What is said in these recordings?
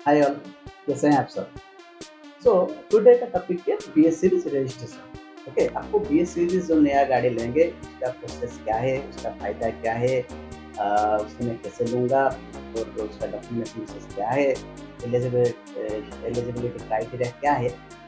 Hi all, कैसे हैं आप सब। सो टुडे का टॉपिक है B S series registration. Okay, आपको बी एस सीरीज जो नया गाड़ी लेंगे उसका प्रोसेस क्या है, उसका फ़ायदा क्या है, उसको मैं कैसे लूँगा और उसका डॉक्यूमेंटेशन प्रोसेस क्या है, एलिजिबिलिटी क्राइटेरिया क्या है,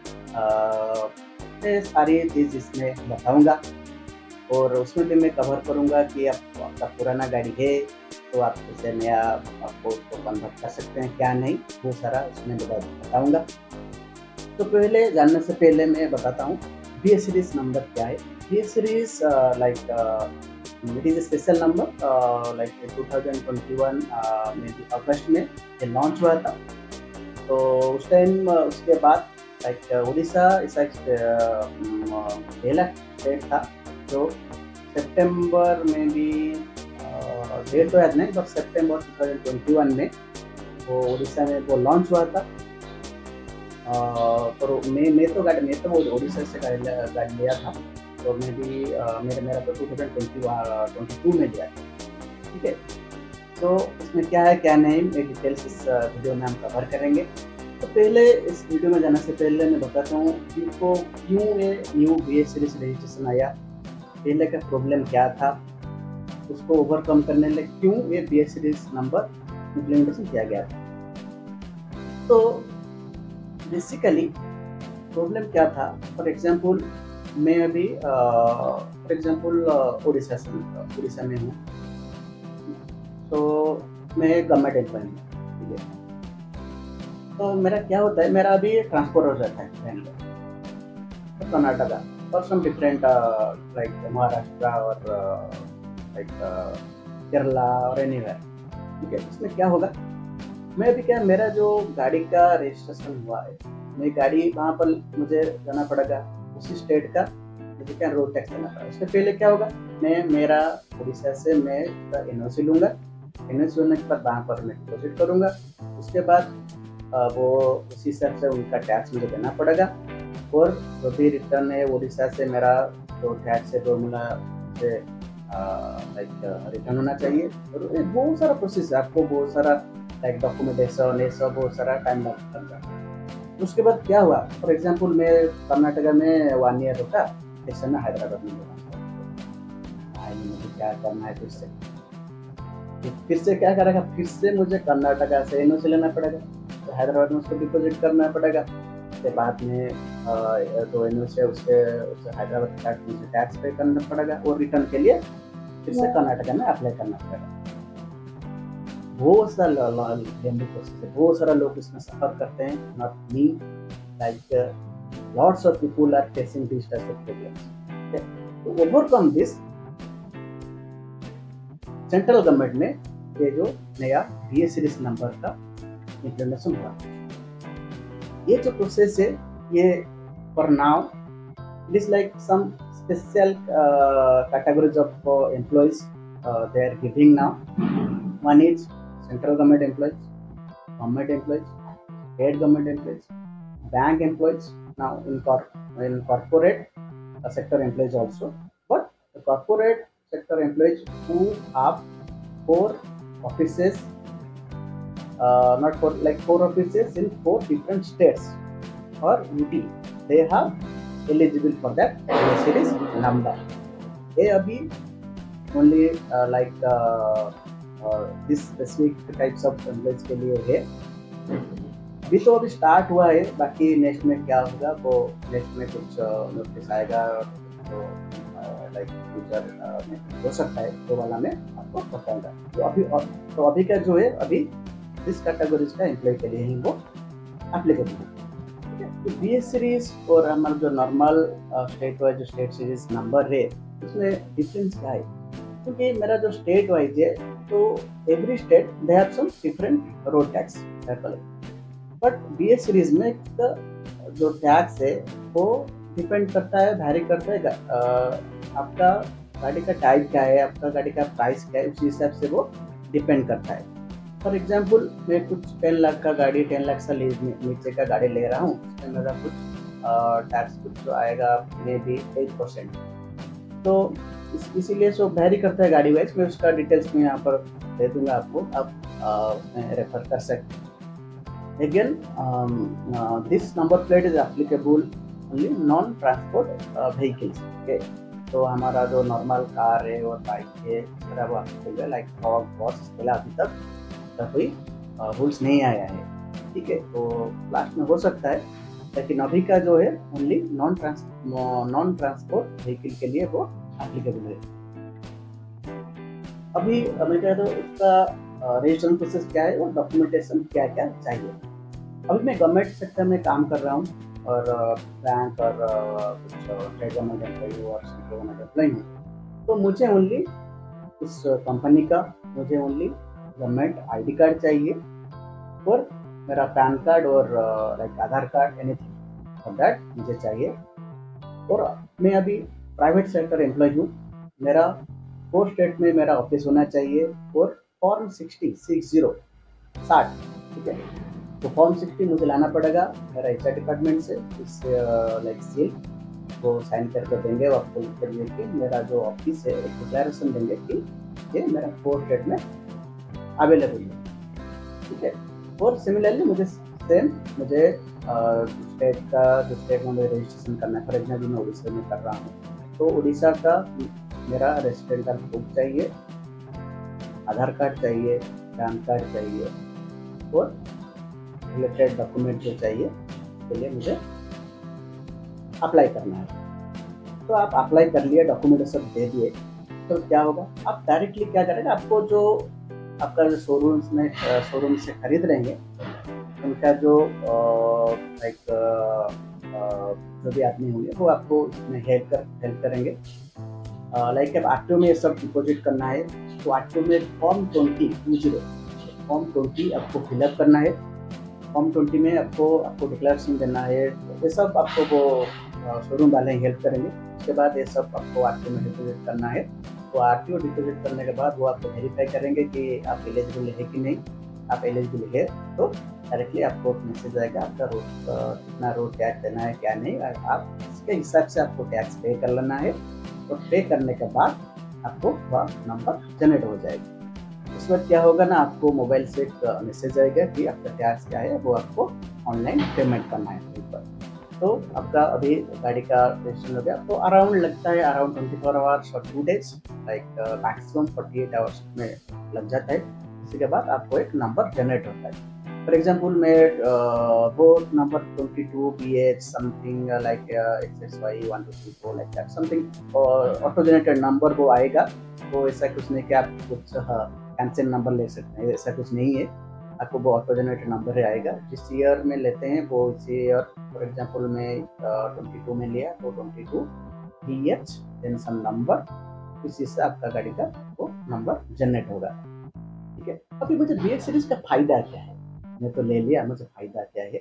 ये सारी चीज़ इसमें बताऊँगा। और उसमें भी मैं कवर करूँगा कि आप आपका पुराना गाड़ी है तो आप जैसे नया आपको उसको कन्वर्ट कर सकते हैं क्या नहीं, वो सारा उसमें बताऊँगा। तो पहले जानने से पहले मैं बताता हूँ बी एस सीरीज नंबर क्या है। B S series like it is a special number, like 2021 में भी अगस्त में ये लॉन्च हुआ था। तो उस टाइम उसके बाद लाइक उड़ीसा इसका एक पहला स्टेट था जो सितंबर में भी, डेट तो याद नहीं, बट सितंबर 2021 में वो उड़ीसा में वो लॉन्च हुआ था। पर मैं तो वो उड़ीसा से गाड़ी लिया था। तो मैं भी मेरा तो 2022 में लिया था। ठीक है। तो इसमें क्या है क्या नहीं, मैं डिटेल्स इस वीडियो में हम कवर करेंगे। तो पहले इस वीडियो में जाने से पहले मैं बताता हूँ इनको क्यों ये new B S series registration आया, पहले का प्रॉब्लम क्या था, उसको ओवरकम करने लिए क्यों ये B S series number implementation किया गया था। तो बेसिकली प्रॉब्लम क्या था, फॉर एग्जांपल मैं अभी फॉर एग्जांपल उड़ीसा में हूँ। तो मैं गवर्नमेंट एम्प्लॉय हूँ। ठीक है। तो मेरा क्या होता है, मेरा अभी ट्रांसफर हो जाता है बैंगलोर तो कर्नाटका और सम डिफरेंट लाइक महाराष्ट्र और लाइक केरला और एनीवेयर। ठीक है। इसमें क्या होगा, मैं अभी क्या, मेरा जो गाड़ी का रजिस्ट्रेशन हुआ है, मैं गाड़ी वहाँ पर मुझे जाना पड़ेगा उसी स्टेट का, मुझे क्या रोड टैक्स देना पड़ेगा। उससे पहले क्या होगा, मैं मेरा उड़ीसा से मैं एन ओ सी लूँगा। एन ओ सी होने के बाद वहाँ पर मैं डिपोजिट करूँगा। उसके बाद वो उसी हिसाब से उनका टैक्स मुझे देना पड़ेगा। और जो भी रिटर्न है उड़ीसा से मेरा जो टैक्स है वो मुझे लाइक रिटर्न होना चाहिए। और ये बहुत सारा प्रोसेस है, आपको बहुत सारा लाइक डॉक्यूमेंटेशन ये सब बहुत सारा टाइम लगता है। उसके बाद क्या हुआ, फॉर एग्जांपल मैं कर्नाटका में 1 ईयर रुका, ऐसे मैं हैदराबाद में लगा, मुझे क्या करना है फिर से क्या करेगा, फिर से मुझे कर्नाटका से एन ओ सी लेना पड़ेगा, तो हैदराबाद में उसको डिपोजिट करना पड़ेगा। उसके बाद में जो एन ओ सी है उसके हैदराबाद का मुझे टैक्स पे करना पड़ेगा और रिटर्न के लिए फिर से कर्नाटका में अप्लाई करना पड़ेगा। बहुत सारा लेंदी प्रोसेस है, बहुत सारा लोग इसमें सफर करते हैं, not me, like lots of people are facing this type of problems. तो ओवरकम दिस, सेंट्रल गवर्नमेंट ने ये जो नया बी एस सीरीज नंबर का इम्प्लीमेंटेशन हुआ, ये जो प्रोसेस है ये for now it is like some special categories of employees they are giving now. One is central government employees, government employees, state government employees, bank employees. Now in corporate sector employees also, but the corporate sector employees who have four offices, not four, like four offices in four different states or UT, they have eligible for that series number. ये अभी only like this specific types of employees के लिए है। अभी तो अभी start हुआ है, बाकी नेक्स्ट में क्या होगा वो नेक्स्ट में कुछ नोटिस आएगा, तो लाइक फ्यूचर में हो सकता है वो वाला मैं आपको बताऊंगा। तो अभी का जो है, अभी इस कैटेगरीज का एम्प्लॉय के लिए ही वो एप्लीकेबल है। तो बी एस सीरीज और हमारा जो नॉर्मल स्टेट वाइज जो स्टेट सीरीज नंबर है उसमें डिफरेंस क्या है, क्योंकि मेरा जो स्टेट वाइज है तो every state they have some different road tax, but B S series में जो टैक्स है वो डिपेंड करता है, वैरी करता है आपका गाड़ी का टाइप क्या है, आपका गाड़ी का प्राइस क्या है, उसी हिसाब से वो डिपेंड करता है। फॉर एग्जांपल मैं कुछ 10 लाख का गाड़ी, 10 लाख से नीचे का गाड़ी ले रहा हूँ, उसमें मेरा कुछ टैक्स कुछ जो आएगा मे बी 8%। तो इसीलिए सो वैरी करता है गाड़ी वाइज। मैं उसका डिटेल्स में यहाँ पर दे दूंगा आपको, आप रेफर कर सकते हैं। Again, this number plate is applicable only non-transport vehicles. Okay, तो हमारा जो नॉर्मल कार है और बाइक है इस तरह वो applicable है, लाइक ट्रक बस इसके अभी तक का कोई रूल्स नहीं आया है। ठीक है, तो लास्ट में हो सकता है, लेकिन अभी का जो है ओनली नॉन ट्रांसपोर्ट व्हीकल के लिए वो एप्लीकेबल है। अभी मैं कहता हूँ उसका रजिस्ट्रेशन प्रोसेस क्या है और डॉक्यूमेंटेशन क्या क्या चाहिए। अभी मैं गवर्नमेंट सेक्टर में काम कर रहा हूँ और बैंक और कुछ स्टेट गवर्नमेंट एम्प्लॉई और सेंट्रल गवर्नमेंट एम्प्लॉई हूँ। तो मुझे ओनली उस कंपनी का मुझे ओनली गवर्नमेंट आईडी कार्ड चाहिए और मेरा पैन कार्ड और like Aadhaar card anything for that मुझे चाहिए। और मैं अभी प्राइवेट सेक्टर एम्प्लॉय हूँ। मेरा 4 स्टेट में मेरा ऑफिस होना चाहिए और फॉर्म 60 ठीक है। तो फॉर्म 60 मुझे लाना पड़ेगा मेरा एचआर डिपार्टमेंट से, इससे लाइक सील वो साइन करके देंगे और आपको लिख कर कि मेरा जो ऑफिस है एक डिक्लेरेशन देंगे कि ये मेरा 4 स्टेट में अवेलेबल है। ठीक है, और सिमिलरली मुझे स्टेट का जो स्टेट में मुझे रजिस्ट्रेशन करना है, फॉर एग्जाम्पल मैं उड़ीसा में कर रहा हूँ तो उड़ीसा का मेरा रेजिडेंशियल प्रूफ चाहिए, आधार कार्ड चाहिए, पैन कार्ड चाहिए और रिलेटेड डॉक्यूमेंट जो चाहिए उसके लिए मुझे अप्लाई करना है। तो आप अप्लाई कर लिए, डॉक्यूमेंट सब दे दिए, तो क्या होगा, आप डायरेक्टली क्या करेंगे, आपको जो आपका जो शोरूम से खरीद रहेंगे उनका जो लाइक जो भी आदमी होंगे वो आपको इसमें हेल्प करेंगे। लाइक अब आरटीओ में सब डिपॉजिट करना है तो आरटीओ में फॉर्म 20 आपको फिलअप करना है। फॉर्म 20 में आपको डिक्लेरेशन देना है। ये सब आपको वो शोरूम वाले हेल्प करेंगे। उसके बाद ये सब आपको आरटीओ में डिपॉजिट करना है। तो आरटीओ डिपॉजिट करने के बाद वो आपको वेरीफाई करेंगे कि आप एलिजिबल है कि नहीं। आप एलिजिबल है तो डायरेक्टली आपको मैसेज आएगा आपका कितना रोड टैक्स देना है क्या नहीं, आप इसके हिसाब से आपको टैक्स पे कर लेना है। और पे करने के बाद आपको वह नंबर जनरेट हो जाएगा। उस वक्त क्या होगा ना, आपको मोबाइल से एक मैसेज आएगा कि आपका टैक्स क्या है, वो आपको ऑनलाइन पेमेंट करना है पर। तो आपका अभी गाड़ी का रजिस्ट्रेशन हो गया। तो अराउंड लगता है अराउंड 24 आवर्स और 2 डेज, लाइक मैक्सिमम 48 आवर्स में लग जाता है। इसी के बाद आपको एक नंबर जनरेट होता है। फॉर एग्जाम्पल मैं वो number 22 BH something like XXY 1 2 3 4 like that something auto generated number वो आएगा। तो ऐसा कुछ नहीं कि आप कुछ कैंसिल नंबर ले सकते हैं, ऐसा कुछ नहीं है। आपको वो ऑटो जनरेटेड नंबर आएगा। जिस ईयर में लेते हैं वो इसी ईयर, फॉर एग्जाम्पल मैं 22 में लिया तो 22 BH देन सम नंबर, इसी से आपका गाड़ी का वो नंबर जनरेट होगा। ठीक है, अभी मुझे BH सीरीज का फायदा क्या है, मैं तो ले लिया, मुझे फायदा क्या है।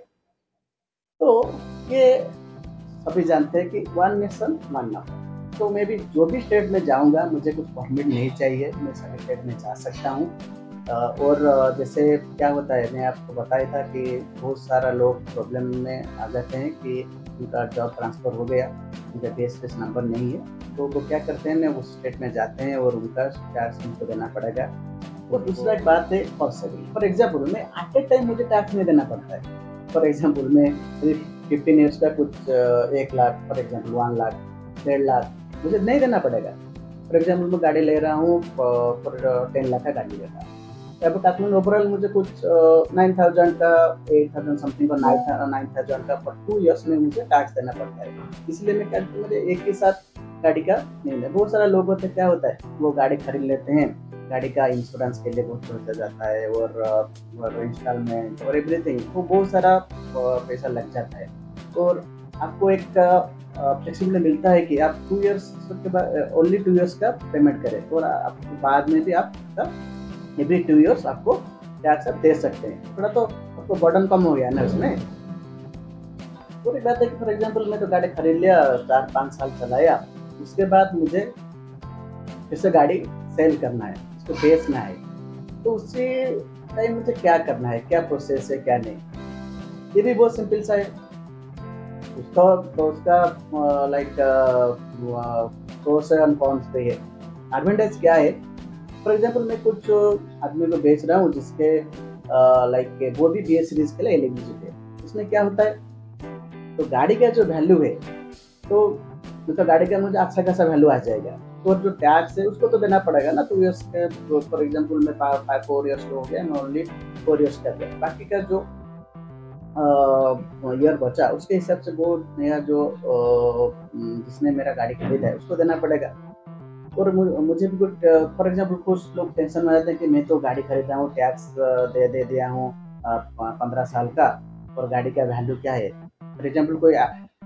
तो ये सभी जानते हैं कि 1 नेशन 1 नंबर। तो मैं भी जो भी स्टेट में जाऊंगा मुझे कुछ परमिट नहीं चाहिए, मैं सभी स्टेट में जा सकता हूँ। और जैसे क्या होता है, मैं आपको बताया था कि बहुत सारा लोग प्रॉब्लम में आ जाते हैं कि उनका जॉब ट्रांसफ़र हो गया, उनका BH नंबर नहीं है, तो वो क्या करते हैं ना, उस स्टेट में जाते हैं और उनका टैक्स उनको देना पड़ेगा। और दूसरा एक बात है पॉसिबल, फॉर एग्जाम्पल मैं एट ए टाइम मुझे टैक्स नहीं देना पड़ता है। फॉर एग्जाम्पल मैं 15 ईयर्स का कुछ 1 लाख, फॉर एग्जाम्पल 1 लाख 1.5 लाख मुझे नहीं देना पड़ेगा। फॉर एग्जाम्पल मैं गाड़ी ले रहा हूँ फॉर 10 लाख का गाड़ी ले रहा हूँ, बट आपने ओवरऑल मुझे कुछ 9,000 का 8,000 समथिंग और 9,000 का फॉर 2 ईयर्स में मुझे टैक्स देना पड़ता है। इसलिए मैं कहता हूँ मुझे एक ही साथ गाड़ी का नहीं है। बहुत सारा लोग होते क्या होता है, वो गाड़ी खरीद लेते हैं, गाड़ी का इंश्योरेंस के लिए बहुत खर्चा जाता है और इंस्टॉलमेंट और एवरीथिंग, वो बहुत सारा पैसा लग जाता है। और आपको एक फ्लेक्सिबिलिटी मिलता है कि आप 2 ईयर्स के बाद ओनली 2 ईयर्स का पेमेंट करें और आपको बाद में भी आप एवरी 2 ईयर्स आपको टैक्स आप दे सकते हैं। थोड़ा तो आपको बर्डन कम हो गया ना उसमें। पूरी बात है कि फॉर एग्जाम्पल मैं तो गाड़ी खरीद लिया, 4-5 साल चलाया, उसके बाद मुझे फिर से गाड़ी सेल करना है, उसको बेचना है, तो उसी टाइम मुझे क्या करना है, क्या प्रोसेस है क्या नहीं, ये भी बहुत सिंपल सा है। उसका लाइक प्रोस एंड कॉन्स पे है। एडवांटेज क्या है, फॉर एग्जाम्पल मैं कुछ आदमी को बेच रहा हूँ जिसके लाइक वो भी BS सीरीज के लिए एलिजिबल है। इसमें क्या होता है, तो गाड़ी का जो वैल्यू है, तो मतलब गाड़ी का मुझे अच्छा खासा वैल्यू आ जाएगा, तो जो टैक्स है उसको तो देना पड़ेगा ना। 2 ईयर्स के, फॉर एग्जाम्पल मैं 4 ईयर्स हो गया, मैं ओनली 4 ईयर्स कर दिया, बाकी का जो ईयर बचा उसके हिसाब से वो नया जो जिसने मेरा गाड़ी खरीदा है उसको देना पड़ेगा। और मुझे भी कुछ, फॉर एग्जाम्पल कुछ लोग टेंशन में रहते हैं कि मैं तो गाड़ी खरीदा हूँ, टैक्स दे दिया हूँ 15 साल का, और गाड़ी का वैल्यू क्या है। फॉर एग्जाम्पल कोई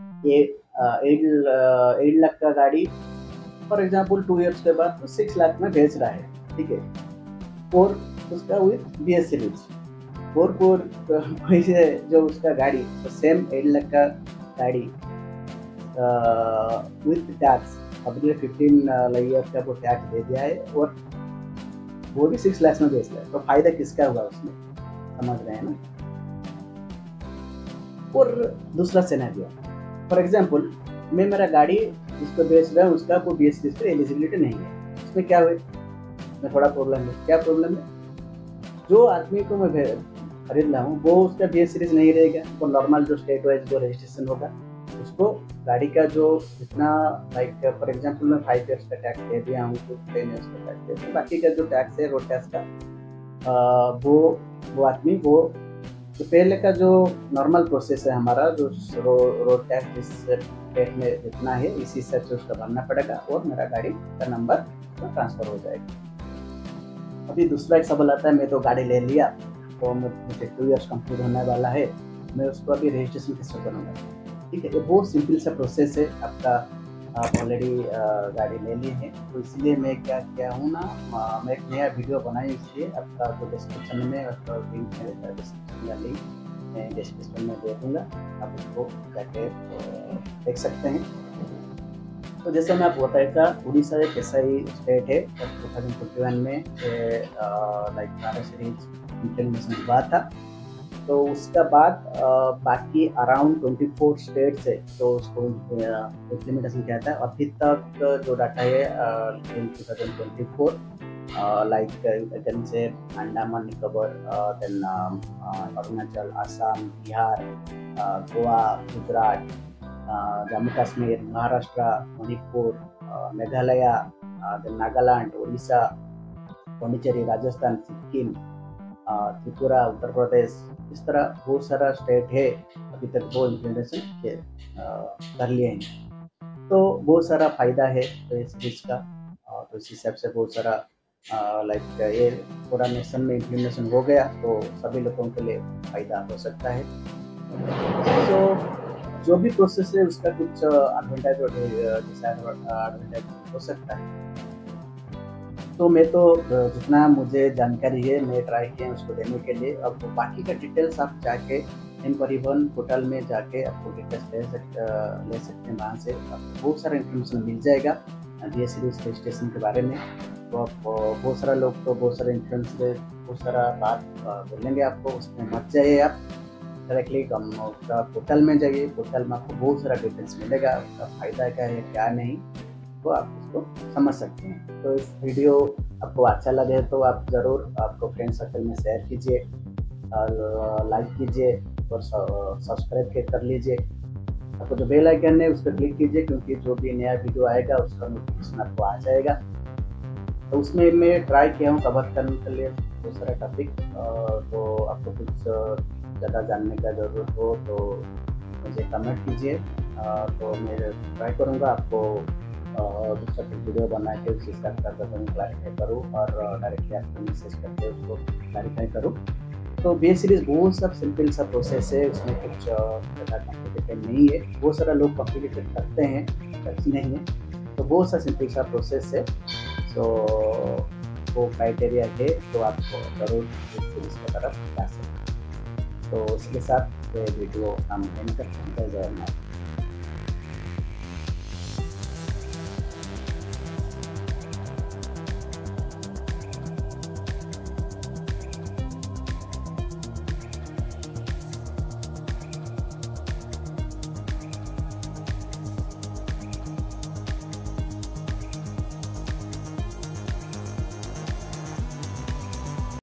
8 लाख का गाड़ी फॉर एग्जाम्पल 2 ईयर्स के बाद 6 लाख में बेच रहा है, ठीक है, और उसका विथ BS सीरीज। और कोई से जो उसका गाड़ी तो सेम 8 लाख का गाड़ी विथ टैक्स अभी 15 ईयर का वो टैक्स दे दिया है, और वो भी 6 लाख में बेच रहा है, तो फायदा किसका हुआ उसमें, समझ रहे हैं ना। और दूसरा सिनेरियो, फॉर एग्जाम्पल मैं मेरा गाड़ी जिसको बेच रहा हूँ उसका कोई BS सीरीज पर एलिजिबिलिटी नहीं है, उसमें क्या हुए, मैं थोड़ा प्रॉब्लम है। क्या प्रॉब्लम है, जो आदमी को मैं खरीद रहा हूँ वो उसका BS सीरीज नहीं रहेगा, वो नॉर्मल जो स्टेट वाइज जो रजिस्ट्रेशन होगा उसको गाड़ी का जो जितना, लाइक फॉर एग्जांपल मैं 5 ईयर्स का टैक्स दे दिया हूँ, तो 10 ईयर्स का टैक्स दे दिया, बाकी का जो टैक्स है रोड टैक्स का वो आदमी वो तो पहले का जो नॉर्मल प्रोसेस है हमारा, जो रोड टैक्स जिस स्टेट में जितना है इसी हिसाब से उसका भरना पड़ेगा, और मेरा गाड़ी का नंबर ट्रांसफर हो जाएगा। अभी दूसरा एक सवाल आता है, मैं तो गाड़ी ले लिया, तो मुझे 2 ईयर्स कंप्लीट होने वाला है, मैं उसको अभी रजिस्ट्रेशन कैसे करूँगा। ठीक है, ये बहुत सिंपल सा प्रोसेस है आपका, आप ऑलरेडी गाड़ी ले लिए हैं, तो इसलिए मैं क्या किया हूँ ना, मैं एक नया वीडियो बनाई, इसलिए आपका जो डिस्क्रिप्शन में आपका लिंक है, डिस्क्रिप्शन का लिंक मैं डिस्क्रिप्शन में दे दूँगा, आप उसको जाके देख सकते हैं। तो जैसे मैं आपको बताया था, उड़ीसा एक ऐसा ही स्टेट है, 2021 में लाइक BS सीरीज इम्प्लीमेंटेशन हुआ था, तो उसका बाद बाकी अराउंड 24 स्टेट्स है, तो उसको इम्प्लीमेंटेशन किया था। अभी तक जो डाटा है इन 2024, लाइक से अंडमान निकोबार, देन अरुणाचल, आसाम, बिहार, गोवा, गुजरात, जम्मू कश्मीर, महाराष्ट्र, मणिपुर, मेघालय, देन नागालैंड, उड़ीसा, पांडिचेरी, राजस्थान, सिक्किम, त्रिपुरा, उत्तर प्रदेश, इस तरह बहुत सारा स्टेट है अभी तक वो इम्प्लीमेंटेशन कर लिए हैं। तो बहुत सारा फायदा है तो इस चीज़ का, तो इस हिसाब से बहुत सारा लाइक ये पूरा नेशन में इम्प्लीमेंटेशन हो गया, तो सभी लोगों के लिए फ़ायदा हो सकता है। तो जो भी प्रोसेस है उसका कुछ एडवांटेज और डिसएडवांटेज हो सकता है। तो मैं तो जितना मुझे जानकारी है मैं ट्राई किया उसको देने के लिए। अब बाकी का डिटेल्स आप जाके एम परिवहन पोर्टल में जाके आपको डिटेल्स ले सकते हैं, वहाँ से आपको बहुत सारा इन्फॉर्मेशन मिल जाएगा BS सीरीज रजिस्ट्रेशन के बारे में। तो आप बहुत सारा लोग तो बहुत सारे इन्फ्लुएंस बहुत सारा बात बोलेंगे आपको, उसमें मत जाइए आप डायरेक्टली उसका पोर्टल में जाइए, पोर्टल में आपको बहुत सारा डिटेल्स मिलेगा, उसका फ़ायदा क्या है क्या नहीं, तो आप उसको समझ सकते हैं। तो इस वीडियो आपको अच्छा लगे तो आप ज़रूर आपको फ्रेंड सर्कल में शेयर कीजिए और लाइक कीजिए और सब्सक्राइब कर लीजिए। आपको जो बेल आइकन है उस पर क्लिक कीजिए, क्योंकि जो भी नया वीडियो आएगा उसका नोटिफिकेशन आपको आ जाएगा। तो उसमें मैं ट्राई किया हूँ कवर करने के लिए बहुत सारा टॉपिक, तो आपको कुछ ज़्यादा जानने का ज़रूरत हो तो मुझे कमेंट कीजिए, तो मैं ट्राई करूँगा आपको दूसरा वीडियो बना के उस हिसाब से क्लैरिफाई करूँ और डायरेक्टली आपको मैसेज करके उसको क्लैरिफाई करूँ। तो BS सीरीज बहुत सा सिंपल सा प्रोसेस है, उसमें कुछ ज़्यादा कॉम्प्लिकेटेड नहीं है। बहुत सारा लोग कॉम्प्लिकेटेड करते हैं, ऐसी नहीं है, तो बहुत सा सिंपल सा प्रोसेस है। तो वो क्राइटेरिया है तो आपको ज़रूर BS सीरीज की तरफ जा सकते हैं। तो इसके साथ वीडियो हम एंड करते हैं। जय जगन्नाथ।